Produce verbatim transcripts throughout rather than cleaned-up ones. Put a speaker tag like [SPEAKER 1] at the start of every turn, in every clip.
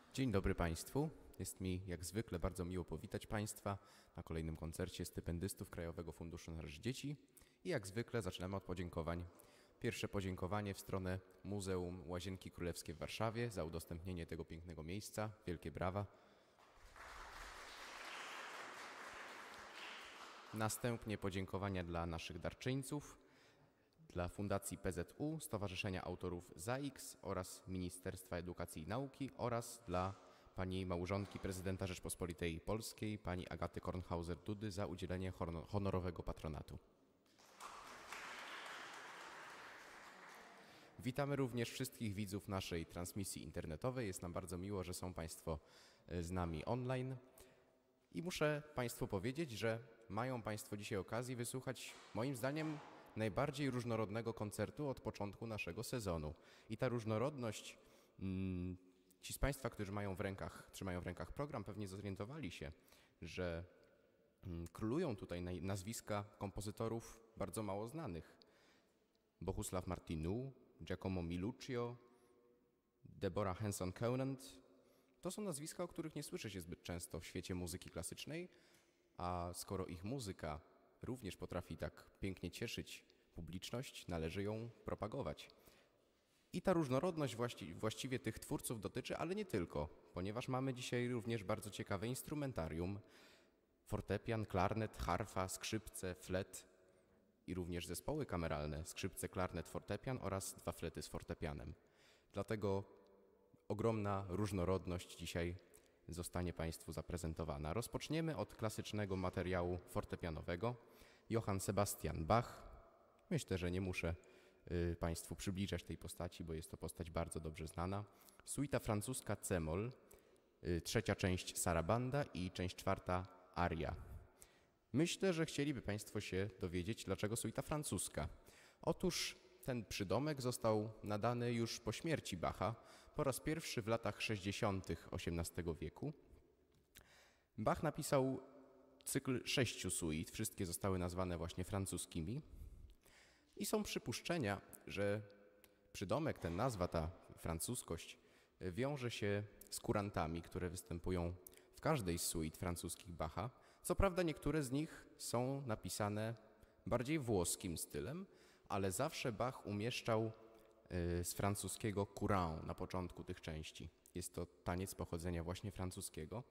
[SPEAKER 1] Dzień dobry Państwu. Jest mi jak zwykle bardzo miło powitać Państwa na kolejnym koncercie stypendystów Krajowego Funduszu na Rzecz Dzieci. I jak zwykle zaczynamy od podziękowań. Pierwsze podziękowanie w stronę Muzeum Łazienki Królewskie w Warszawie za udostępnienie tego pięknego miejsca. Wielkie brawa. Następnie podziękowania dla naszych darczyńców, dla Fundacji P Z U, Stowarzyszenia Autorów Z A X oraz Ministerstwa Edukacji i Nauki oraz dla pani małżonki prezydenta Rzeczpospolitej Polskiej, pani Agaty Kornhauser-Dudy za udzielenie honorowego patronatu. Witamy również wszystkich widzów naszej transmisji internetowej. Jest nam bardzo miło, że są Państwo z nami online. I muszę Państwu powiedzieć, że mają Państwo dzisiaj okazję wysłuchać, moim zdaniem, najbardziej różnorodnego koncertu od początku naszego sezonu. I ta różnorodność, mm, ci z Państwa, którzy mają w rękach, trzymają w rękach program, pewnie zorientowali się, że mm, królują tutaj nazwiska kompozytorów bardzo mało znanych. Bohusław Martinu, Giacomo Miluccio, Deborah Henson-Conant. To są nazwiska, o których nie słyszy się zbyt często w świecie muzyki klasycznej, a skoro ich muzyka również potrafi tak pięknie cieszyć publiczność, należy ją propagować. I ta różnorodność właści właściwie tych twórców dotyczy, ale nie tylko, ponieważ mamy dzisiaj również bardzo ciekawe instrumentarium. Fortepian, klarnet, harfa, skrzypce, flet i również zespoły kameralne, skrzypce, klarnet, fortepian oraz dwa flety z fortepianem. Dlatego ogromna różnorodność dzisiaj zostanie Państwu zaprezentowana. Rozpoczniemy od klasycznego materiału fortepianowego. Johann Sebastian Bach. Myślę, że nie muszę y, Państwu przybliżać tej postaci, bo jest to postać bardzo dobrze znana. Suita francuska C-moll, y, trzecia część Sarabanda i część czwarta Aria. Myślę, że chcieliby Państwo się dowiedzieć, dlaczego suita francuska. Otóż ten przydomek został nadany już po śmierci Bacha, po raz pierwszy w latach sześćdziesiątych osiemnastego wieku. Bach napisał cykl sześciu suit, wszystkie zostały nazwane właśnie francuskimi. I są przypuszczenia, że przydomek, ten nazwa, ta francuskość wiąże się z kurantami, które występują w każdej z suit francuskich Bacha. Co prawda niektóre z nich są napisane bardziej włoskim stylem, ale zawsze Bach umieszczał z francuskiego courant na początku tych części. Jest to taniec pochodzenia właśnie francuskiego.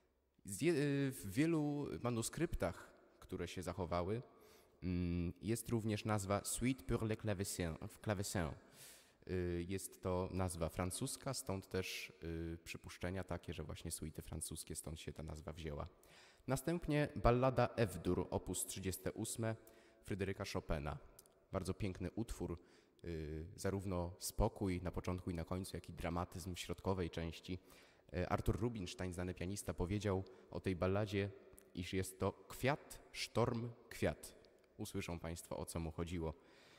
[SPEAKER 1] W wielu manuskryptach, które się zachowały, jest również nazwa Suite pour le clavecin. Jest to nazwa francuska, stąd też przypuszczenia takie, że właśnie suity francuskie, stąd się ta nazwa wzięła. Następnie ballada F-dur, opus trzydziesty ósmy Fryderyka Chopina. Bardzo piękny utwór, zarówno spokój na początku i na końcu, jak i dramatyzm w środkowej części. Artur Rubinstein, znany pianista, powiedział o tej balladzie, iż jest to kwiat, sztorm, kwiat. Usłyszą Państwo, o co mu chodziło.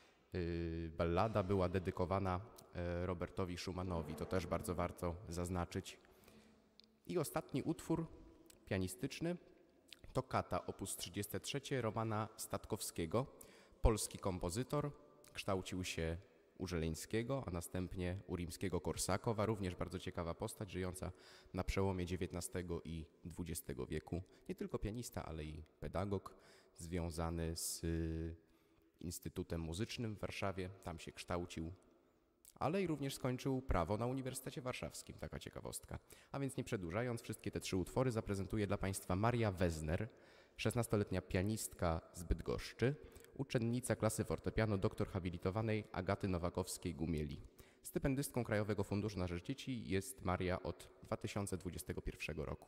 [SPEAKER 1] Ballada była dedykowana Robertowi Schumanowi, to też bardzo warto zaznaczyć. I ostatni utwór pianistyczny, Toccata opus trzydziesty trzeci Romana Statkowskiego. Polski kompozytor, kształcił się u Żeleńskiego, a następnie u rimskiego Korsakowa, również bardzo ciekawa postać, żyjąca na przełomie dziewiętnastego i dwudziestego wieku. Nie tylko pianista, ale i pedagog związany z Instytutem Muzycznym w Warszawie, tam się kształcił, ale i również skończył prawo na Uniwersytecie Warszawskim, taka ciekawostka. A więc nie przedłużając, wszystkie te trzy utwory zaprezentuję dla Państwa Maria Wezner, szesnastoletnia pianistka z Bydgoszczy, uczennica klasy fortepianu doktor habilitowanej Agaty Nowakowskiej-Gumieli. Stypendystką Krajowego Funduszu na Rzecz Dzieci jest Maria od dwa tysiące dwudziestego pierwszego roku.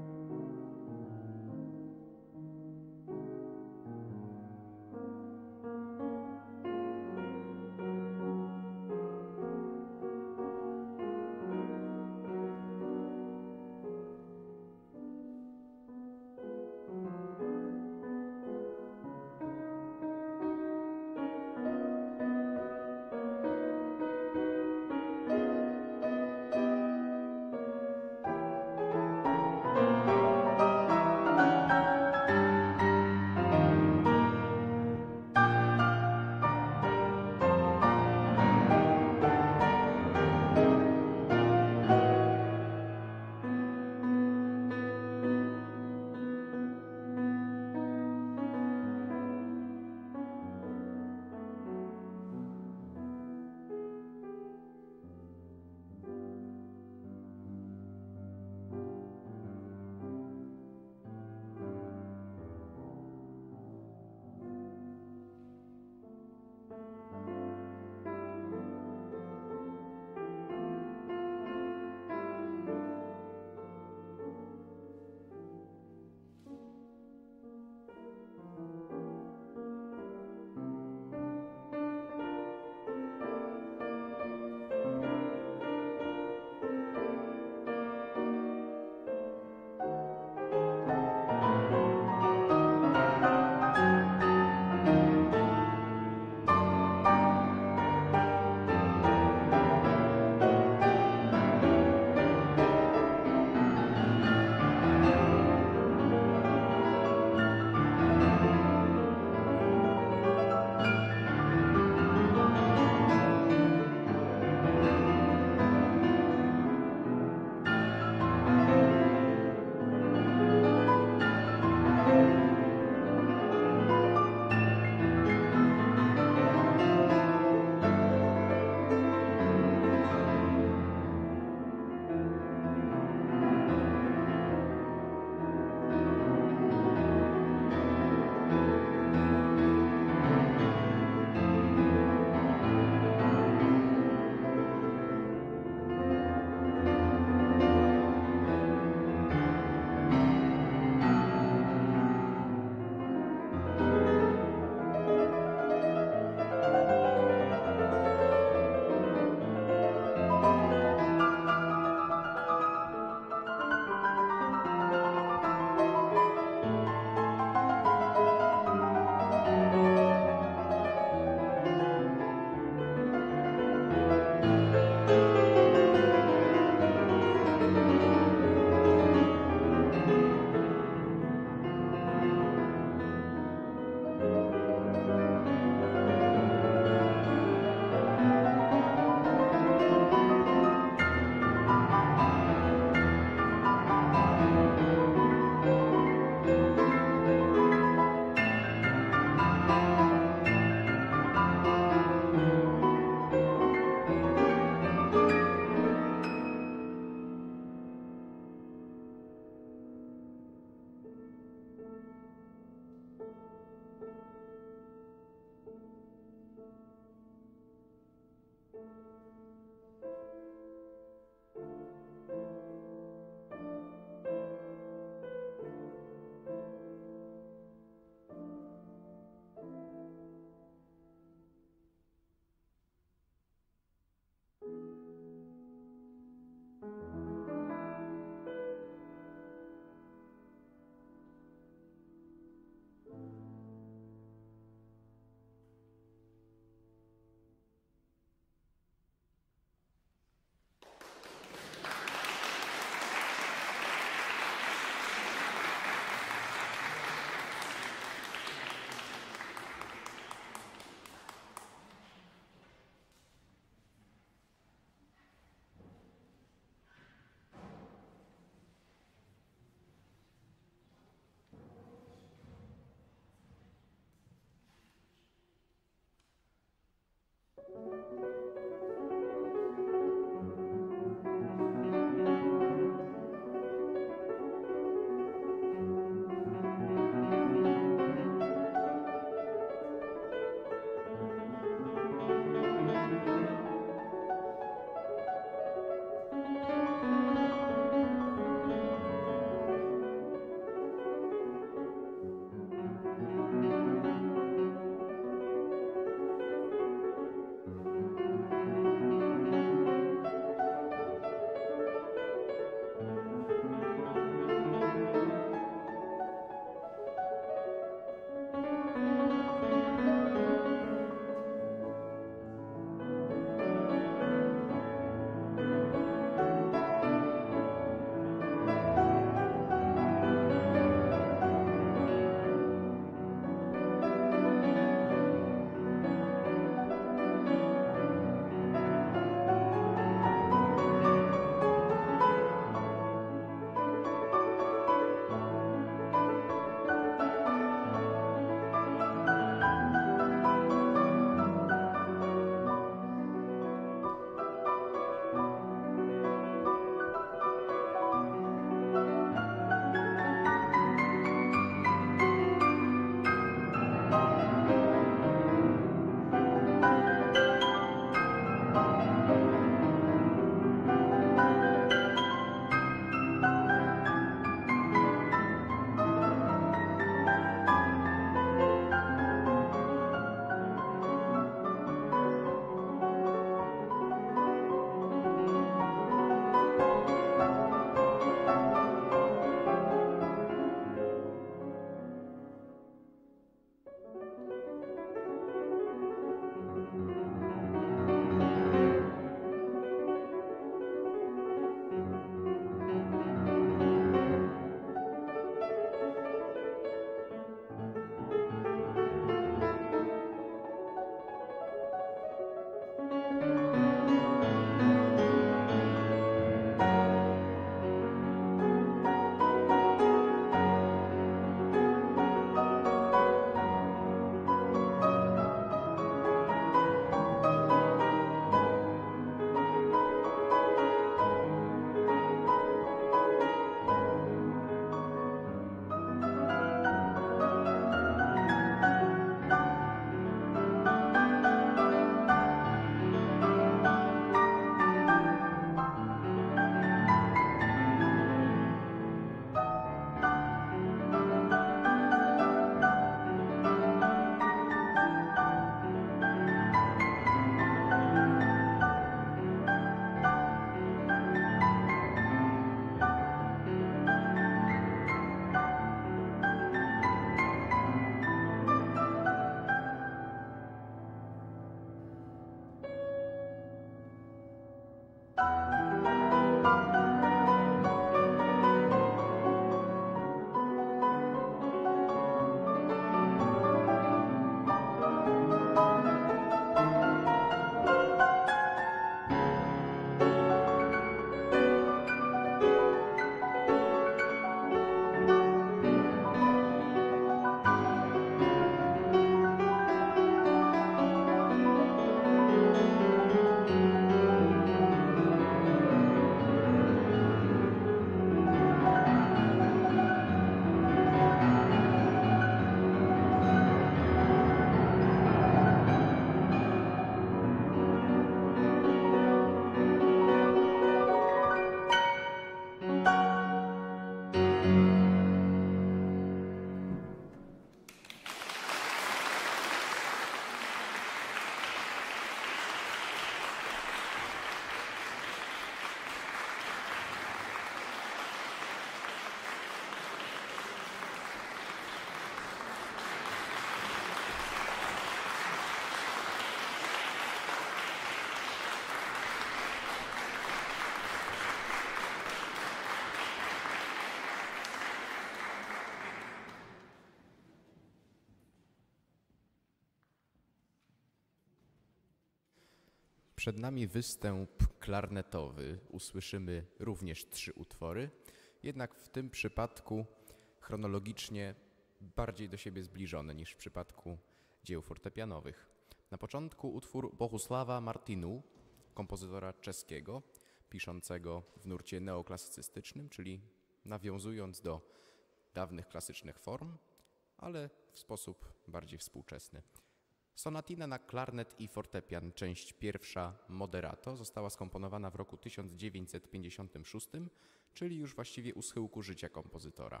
[SPEAKER 1] Przed nami występ klarnetowy. Usłyszymy również trzy utwory, jednak w tym przypadku chronologicznie bardziej do siebie zbliżone niż w przypadku dzieł fortepianowych. Na początku utwór Bohusława Martinu, kompozytora czeskiego, piszącego w nurcie neoklasycystycznym, czyli nawiązując do dawnych klasycznych form, ale w sposób bardziej współczesny. Sonatina na klarnet i fortepian, część pierwsza Moderato, została skomponowana w roku tysiąc dziewięćset pięćdziesiątym szóstym, czyli już właściwie u schyłku życia kompozytora.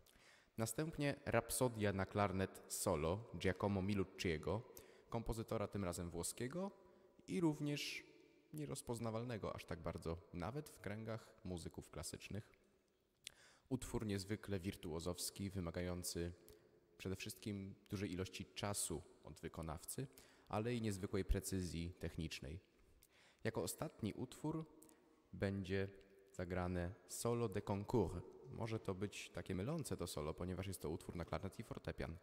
[SPEAKER 1] Następnie Rapsodia na klarnet solo Giacomo Milucciego, kompozytora tym razem włoskiego i również nierozpoznawalnego aż tak bardzo, nawet w kręgach muzyków klasycznych. Utwór niezwykle wirtuozowski, wymagający przede wszystkim dużej ilości czasu od wykonawcy, ale i niezwykłej precyzji technicznej. Jako ostatni utwór będzie zagrane solo de concours. Może to być takie mylące to solo, ponieważ jest to utwór na klarnet i fortepian.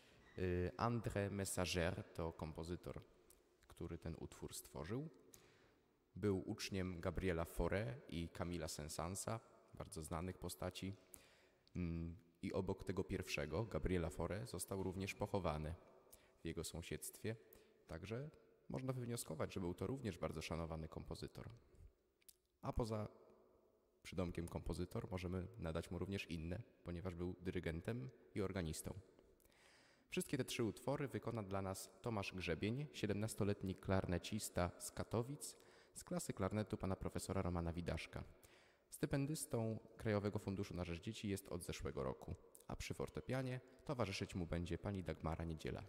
[SPEAKER 1] André Messager to kompozytor, który ten utwór stworzył. Był uczniem Gabriela Fauré i Camilla Saint-Saënsa, bardzo znanych postaci. I obok tego pierwszego, Gabriela Fauré, został również pochowany w jego sąsiedztwie. Także można wywnioskować, że był to również bardzo szanowany kompozytor. A poza przydomkiem kompozytor możemy nadać mu również inne, ponieważ był dyrygentem i organistą. Wszystkie te trzy utwory wykona dla nas Tomasz Grzebień, siedemnastoletni klarnecista z Katowic, z klasy klarnetu pana profesora Romana Widaszka. Stypendystą Krajowego Funduszu na Rzecz Dzieci jest od zeszłego roku, a przy fortepianie towarzyszyć mu będzie pani Dagmara Niedziela.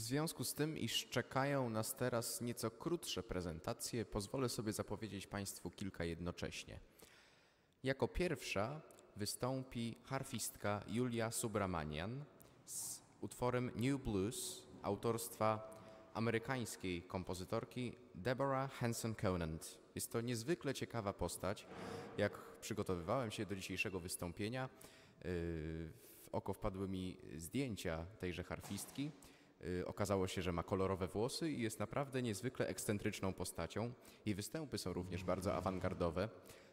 [SPEAKER 1] związku z tym, iż czekają nas teraz nieco krótsze prezentacje, pozwolę sobie zapowiedzieć Państwu kilka jednocześnie. Jako pierwsza wystąpi harfistka Julia Subramanian z utworem New Blues autorstwa amerykańskiej kompozytorki Deborah Hanson Conant. Jest to niezwykle ciekawa postać. Jak przygotowywałem się do dzisiejszego wystąpienia, w oko wpadły mi zdjęcia tejże harfistki. Okazało się, że ma kolorowe włosy i jest naprawdę niezwykle ekscentryczną postacią. Jej występy są również bardzo awangardowe.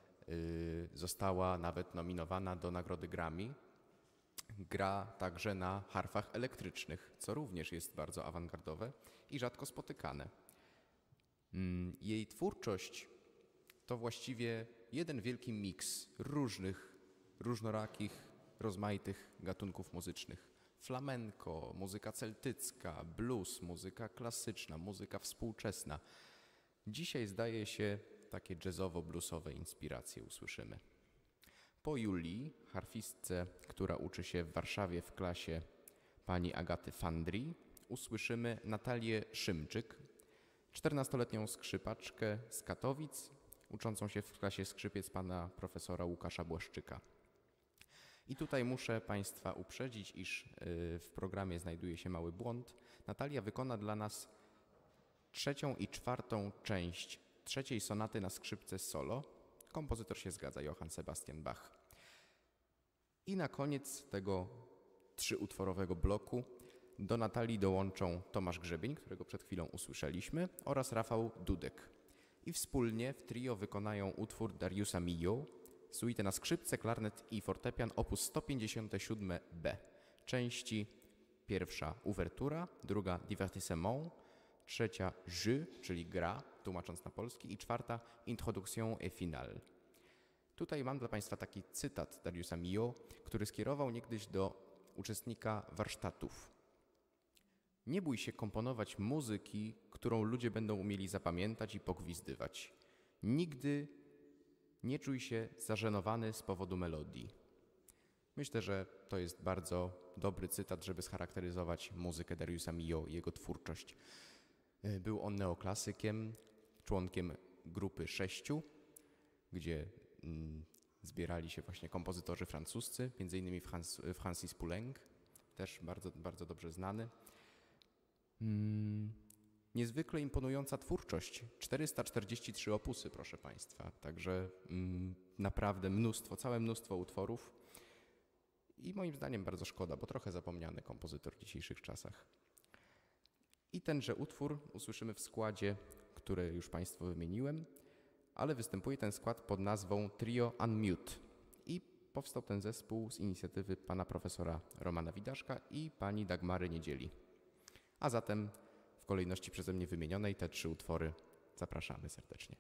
[SPEAKER 1] Została nawet nominowana do nagrody Grammy. Gra także na harfach elektrycznych, co również jest bardzo awangardowe i rzadko spotykane. Jej twórczość to właściwie jeden wielki miks różnych, różnorakich, rozmaitych gatunków muzycznych. Flamenco, muzyka celtycka, blues, muzyka klasyczna, muzyka współczesna. Dzisiaj zdaje się takie jazzowo-bluesowe inspiracje usłyszymy. Po Julii, harfistce, która uczy się w Warszawie w klasie pani Agaty Fandri, usłyszymy Natalię Szymczyk, czternastoletnią skrzypaczkę z Katowic, uczącą się w klasie skrzypiec pana profesora Łukasza Błaszczyka. I tutaj muszę Państwa uprzedzić, iż w programie znajduje się mały błąd. Natalia wykona dla nas trzecią i czwartą część trzeciej sonaty na skrzypce solo. Kompozytor się zgadza, Johann Sebastian Bach. I na koniec tego trzyutworowego bloku do Natalii dołączą Tomasz Grzebień, którego przed chwilą usłyszeliśmy, oraz Rafał Dudek. I wspólnie w trio wykonają utwór Dariusa Milhaud, suite na skrzypce, klarnet i fortepian op. sto pięćdziesiąt siedem b. Części pierwsza Uwertura, druga Divertissement, trzecia Jeu, czyli gra, tłumacząc na polski, i czwarta Introduction et finale. Tutaj mam dla Państwa taki cytat Dariusa Milhaud, który skierował niegdyś do uczestnika warsztatów. Nie bój się komponować muzyki, którą ludzie będą umieli zapamiętać i pogwizdywać. Nigdy nie czuj się zażenowany z powodu melodii. Myślę, że to jest bardzo dobry cytat, żeby scharakteryzować muzykę Dariusa Milhaud i jego twórczość. Był on neoklasykiem, członkiem grupy sześciu, gdzie mm, zbierali się właśnie kompozytorzy francuscy, między innymi Franc Francis Poulenc, też bardzo, bardzo dobrze znany. Mm, niezwykle imponująca twórczość, czterysta czterdzieści trzy opusy, proszę Państwa, także mm, naprawdę mnóstwo, całe mnóstwo utworów i moim zdaniem bardzo szkoda, bo trochę zapomniany kompozytor w dzisiejszych czasach. I tenże utwór usłyszymy w składzie, który już Państwu wymieniłem, ale występuje ten skład pod nazwą Trio Unmute i powstał ten zespół z inicjatywy pana profesora Romana Widaszka i pani Dagmary Niedzieli. A zatem w kolejności przeze mnie wymienionej te trzy utwory zapraszamy serdecznie.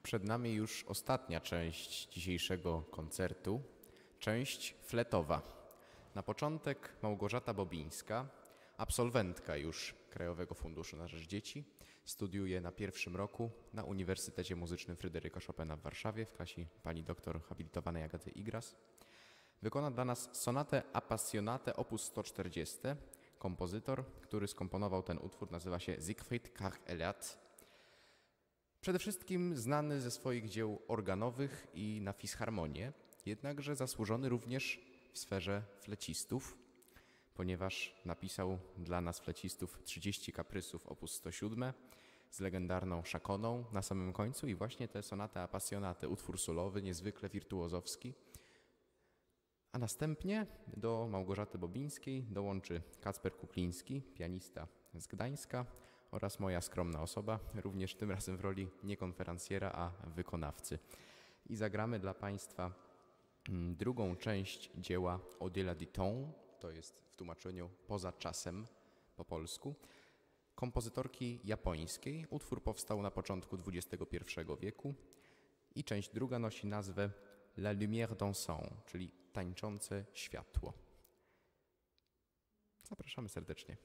[SPEAKER 1] Przed nami już ostatnia część dzisiejszego koncertu, część fletowa. Na początek Małgorzata Bobińska, absolwentka już Krajowego Funduszu na Rzecz Dzieci, studiuje na pierwszym roku na Uniwersytecie Muzycznym Fryderyka Chopina w Warszawie w klasie pani doktor habilitowanej Agaty Igras. Wykona dla nas sonatę Appassionate op. sto czterdzieści. Kompozytor, który skomponował ten utwór, nazywa się Siegfried Karg-Elert. Przede wszystkim znany ze swoich dzieł organowych i na fisharmonię, jednakże zasłużony również w sferze flecistów, ponieważ napisał dla nas flecistów trzydzieści kaprysów op. sto siedem z legendarną szakoną na samym końcu i właśnie tę sonatę Appassionate, utwór solowy, niezwykle wirtuozowski. A następnie do Małgorzaty Bobińskiej dołączy Kacper Kukliński, pianista z Gdańska, oraz moja skromna osoba, również tym razem w roli nie konferencjera, a wykonawcy. I zagramy dla Państwa drugą część dzieła Au-delà du temps, to jest w tłumaczeniu poza czasem po polsku, kompozytorki japońskiej. Utwór powstał na początku dwudziestego pierwszego wieku i część druga nosi nazwę La lumière dansante, czyli tańczące światło. Zapraszamy serdecznie.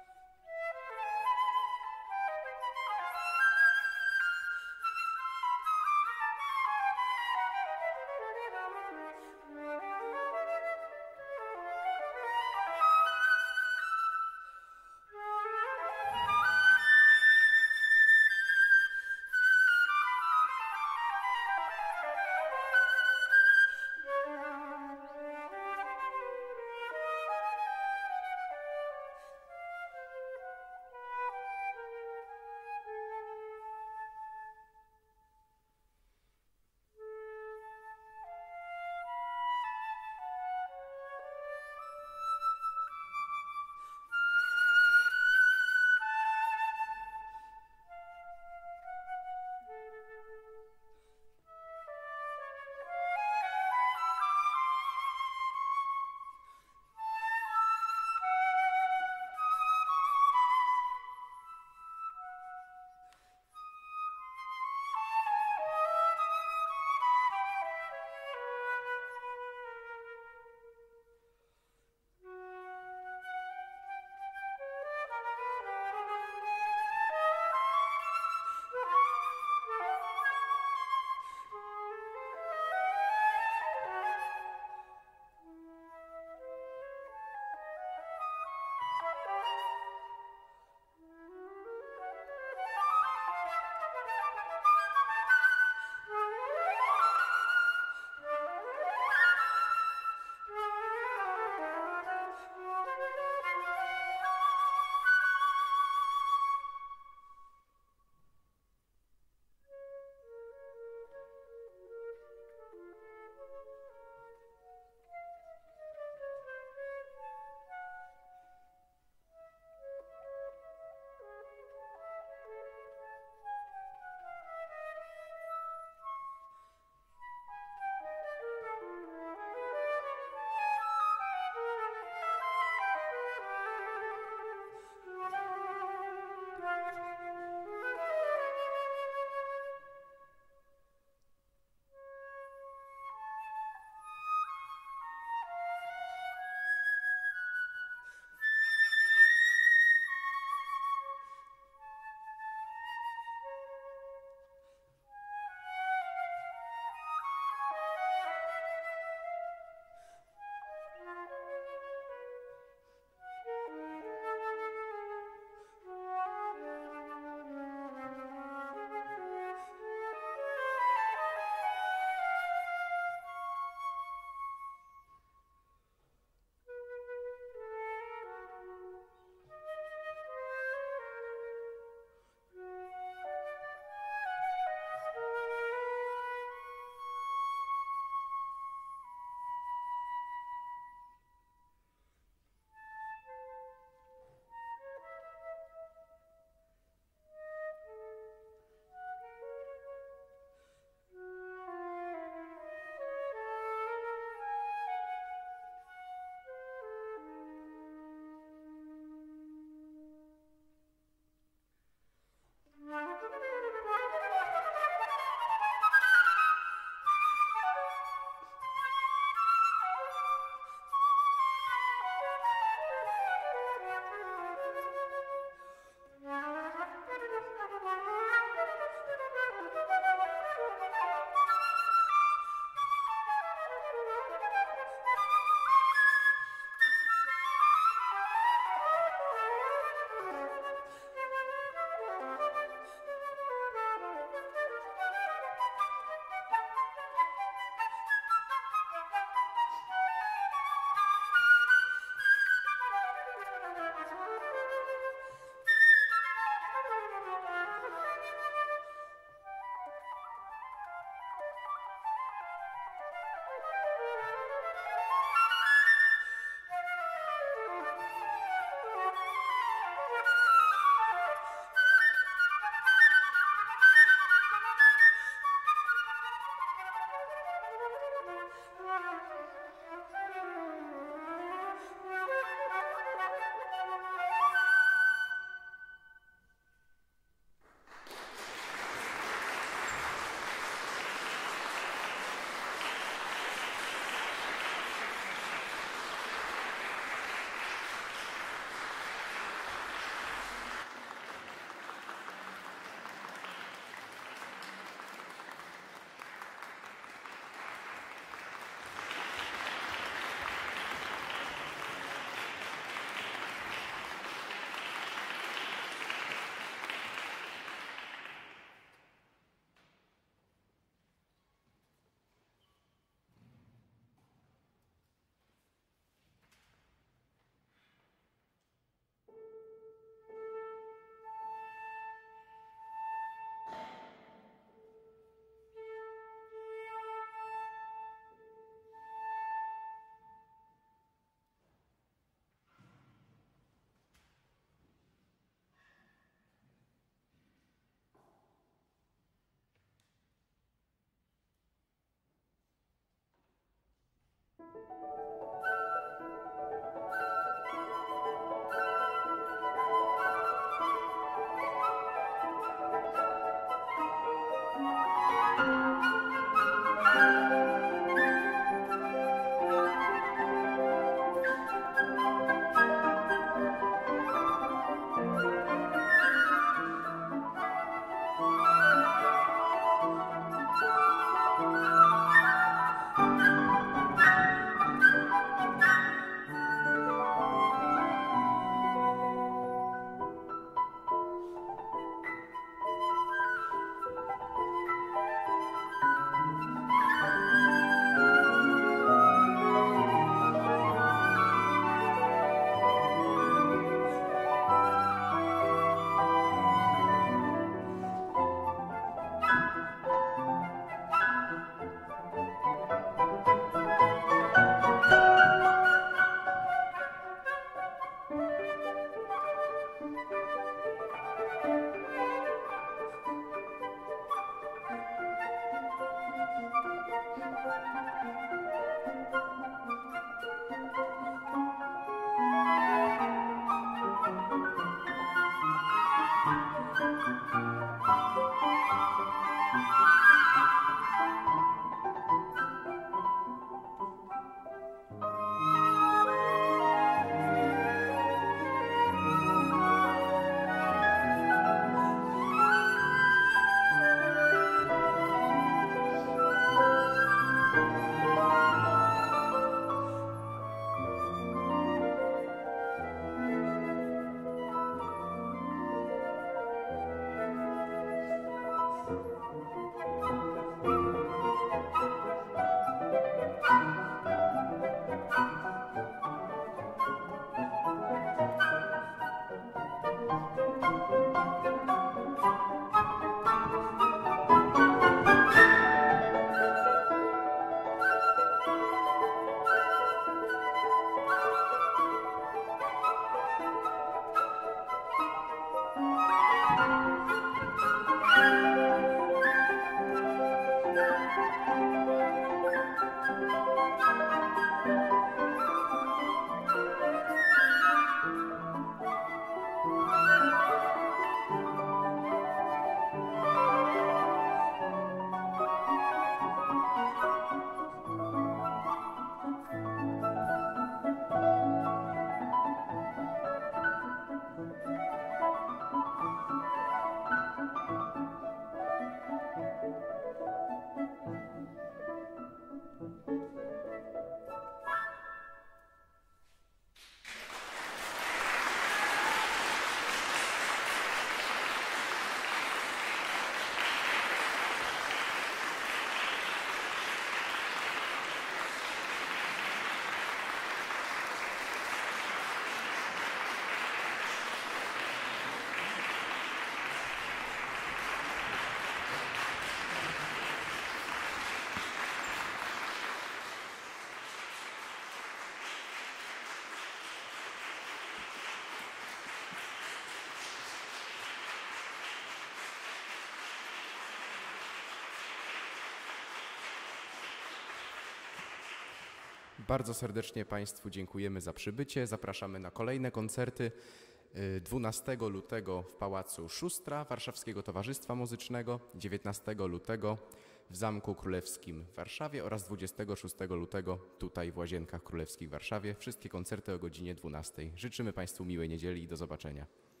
[SPEAKER 1] Bardzo serdecznie Państwu dziękujemy za przybycie. Zapraszamy na kolejne koncerty. dwunastego lutego w Pałacu Szustra Warszawskiego Towarzystwa Muzycznego, dziewiętnastego lutego w Zamku Królewskim w Warszawie oraz dwudziestego szóstego lutego tutaj w Łazienkach Królewskich w Warszawie. Wszystkie koncerty o godzinie dwunastej. Życzymy Państwu miłej niedzieli i do zobaczenia.